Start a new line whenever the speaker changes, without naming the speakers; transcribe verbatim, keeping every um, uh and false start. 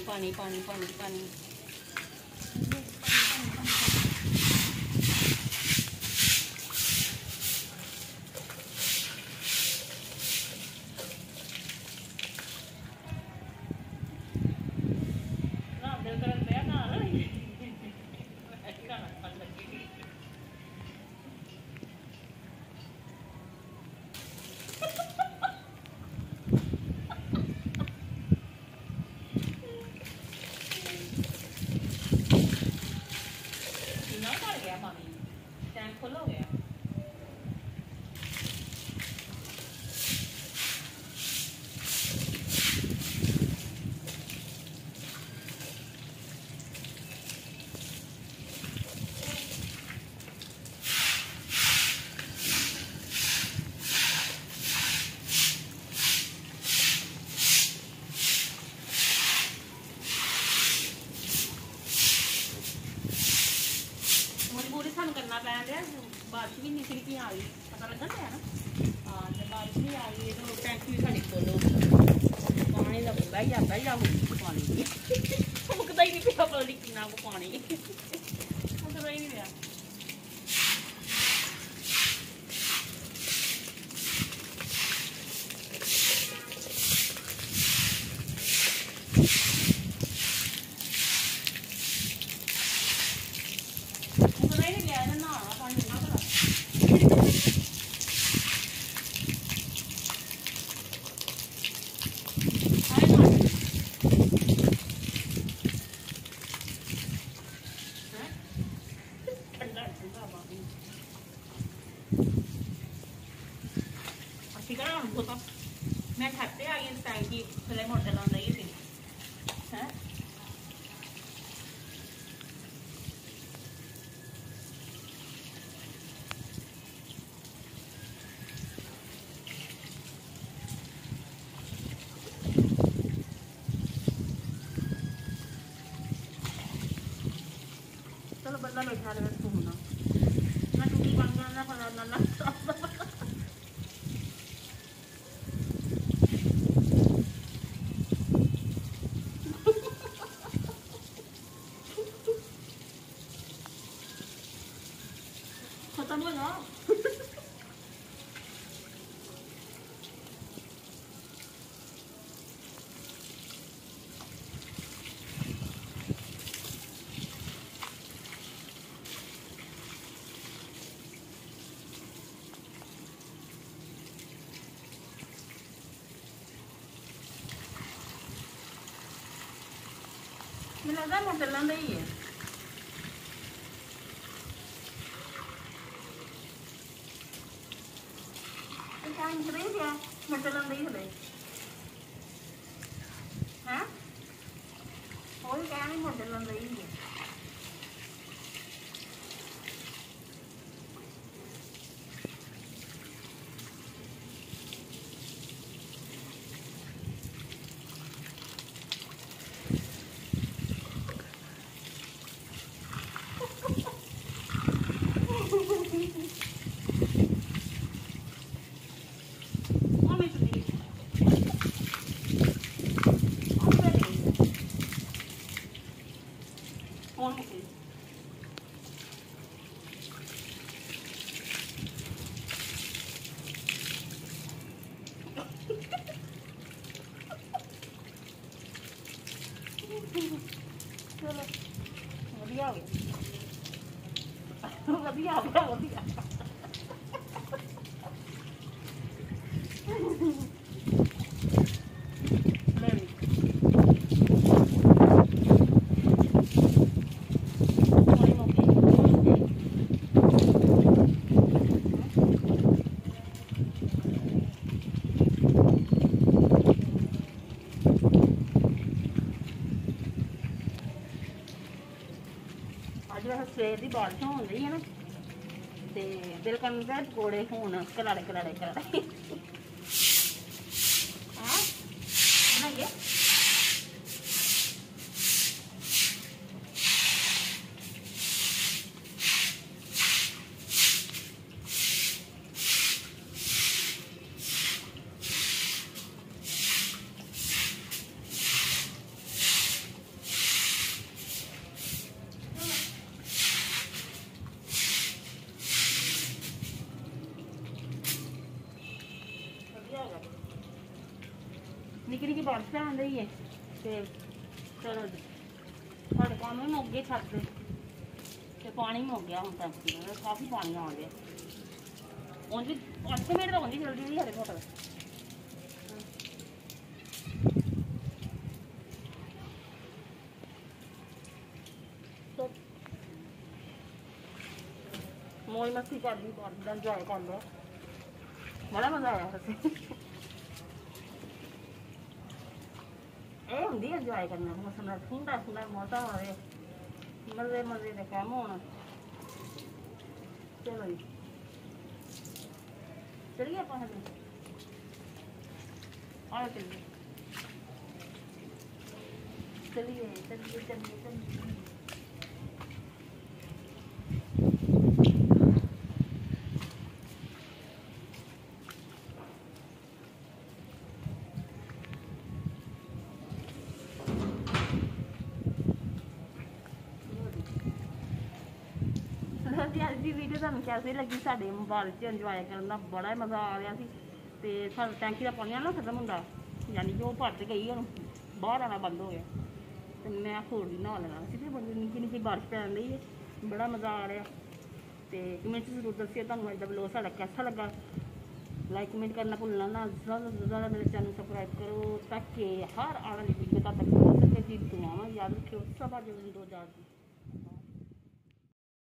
पानी पानी पानी पानी बारिश भी नहीं खिड़की आ गई पता लगा था ना हाँ जब बारिश भी आ गई तो टैंकी भी साड़ी खोलो पानी का बंदा ही आता ही जाओ पानी मुकता ही नहीं पिया पता नहीं कितना को पानी मुकता ही नहीं पिया मैं खाते आ गई टैंकी थले मोटे लाने ही थी हैं चलो बंदा बैठा रहे घूमना मैं टूटी बन गया पता ना खत्म हो जाओ मुझे लगता है मोटे लांदा ही है टाइम से नहीं गया मोटे लांदा ही है हाँ और क्या नहीं मोटे लांदा ही है चलो वधिया हो गया वधिया हो गया वधिया सवेर की बारिश हो रही है ना तो दिल करता है पकौड़े होन कराड़े कराड़े कराड़े हाँ बनाइए ਬਾਰਿਸ਼ ਪੈਣ ਡਈ ਹੈ ਤੇ ਚਲੋ ਜੀ ਸਾਡੇ ਕੰਮ ਵੀ ਮੁੱਕ ਗਏ ਛੱਤ ਦੇ ਤੇ ਪਾਣੀ ਮੁੱਕ ਗਿਆ ਹੁਣ ਟੈਂਕੀ ਦਾ ਕਾਫੀ ਪਾਣੀ ਆ ਗਿਆ ਉਂਝ ਵੀ ਅੱਠ ਮਿੰਟ ਤਾਂ ਹੁੰਦੀ ਜਲਦੀ ਨਹੀਂ ਹਰੇ ਫੋਟੋ ਮੌਜ ਮਸਤੀ ਕਰਦੀ ਕਰਦਾ ਇੰਜੋਏ ਕਰ ਲਿਆ ਬੜਾ ਮਜ਼ਾ ਆਇਆ ਵੈਸੇ ਇਹ ਹੁੰਦੀ ਇੰਜੋਏ ਕਰਨਾ ਮਸਲਾ ਠੰਡਾ ਠੰਡਾ ਮੌਸਮ ਹੋਵੇ ਮਜ਼ੇ ਮਜ਼ੇ ਦੇ ਕੰਮ ਹੋਣ ਚਲੋ ਜੀ ਚਲੀਏ ਆਪਾਂ ਹਲੇ ਆਹ ਚਲੀਏ ਚਲੀਏ ਚਲੀਏ ਚਲੀਏ ਚਲੀਏ ਜੀ ਅੱਜ ਦੀ ਵੀਡੀਓ ਤੁਹਾਨੂੰ ਕਿਵੇਂ ਲੱਗੀ ਸਾਡੇ ਮੋਬਾਈਲ 'ਚ ਇੰਜੋਏ ਕਰਨ ਦਾ ਬੜਾ ਮਜ਼ਾ ਆ ਰਿਹਾ ਸੀ ਤੇ ਸਾਡਾ ਟੈਂਕੀ ਦਾ ਪਾਣੀ ਨਾ ਖਤਮ ਹੁੰਦਾ ਯਾਨੀ ਕਿ ਉਹ ਭਰ ਗਈ ਹੁਣ ਬਾਹਰ ਆਉਣਾ ਬੰਦ ਹੋ ਗਿਆ ਤੇ ਮੈਂ ਹੋਰ ਵੀ ਨਹਾ ਲੈਣਾ ਸੀ ਤੇ ਬੰਦੇ ਨਿੱਕੀ ਨਿੱਕੀ ਬਾਰਿਸ਼ ਪੈਣ ਰਹੀ ਹੈ ਬੜਾ ਮਜ਼ਾ ਆ ਰਿਹਾ ਤੇ ਕਮੈਂਟ 'ਚ ਜ਼ਰੂਰ ਦੱਸਿਓ ਤੁਹਾਨੂੰ ਅੱਜ ਦਾ ਵਲੋਗ ਸਾਡਾ ਕਿਹਦਾ ਲੱਗਾ ਲਾਈਕ ਕਮੈਂਟ ਕਰਨਾ ਭੁੱਲਣਾ ਨਾ ਜ਼ਿਆਦਾ ਤੋਂ ਜ਼ਿਆਦਾ ਮੇਰੇ ਚੈਨਲ ਸਬਸਕ੍ਰਾਈਬ ਕਰੋ ਤਾਂ ਕਿ ਹਰ ਆਉਣ ਵਾਲੀ ਵੀਡੀਓ ਤੱਕ ਪਹੁੰਚ ਸਕੇ ਜੀ ਦੁਆਵਾਂ ਯਾਦ ਰੱਖਿਓ ਸਭਾ ਜਲਦੀ ਦੋ ਹਜ਼ਾਰ